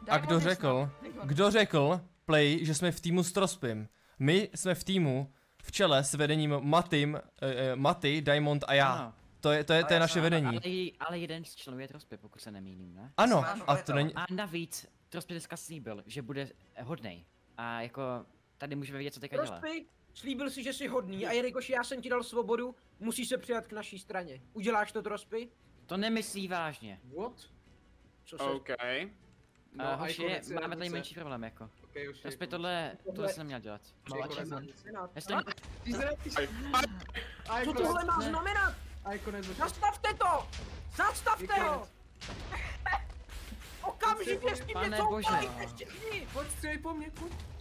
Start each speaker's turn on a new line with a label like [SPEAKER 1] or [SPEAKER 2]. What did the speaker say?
[SPEAKER 1] A kdo řekl, Play, že jsme v týmu s Trospym? My jsme v týmu v čele s vedením Maty, Diamond a já.
[SPEAKER 2] Ano.
[SPEAKER 1] To je naše vedení.
[SPEAKER 2] Ale jeden z členů je Trospy, pokud se nemýlím, ne?
[SPEAKER 1] Ano, a to není...
[SPEAKER 2] A navíc, Trospy dneska slíbil, že bude hodnej. A jako, tady můžeme vidět, co teďka dělá.
[SPEAKER 3] Trospy, slíbil si, že jsi hodný a jelikož já jsem ti dal svobodu, musíš se přijat k naší straně. Uděláš to, Trospy?
[SPEAKER 2] To nemyslí vážně.
[SPEAKER 3] What? Co se...
[SPEAKER 4] OK.
[SPEAKER 2] No, hoši, máme tady menší problém jako. Trospy, tohle se neměl dělat.
[SPEAKER 3] Co tohle má znamenat? Zastavte to! Zastavte ho! Okamžitě s tím
[SPEAKER 2] Pane
[SPEAKER 3] něco
[SPEAKER 2] bože.
[SPEAKER 3] udělejte všichni!
[SPEAKER 4] Pojď, střelej po mně, pojď.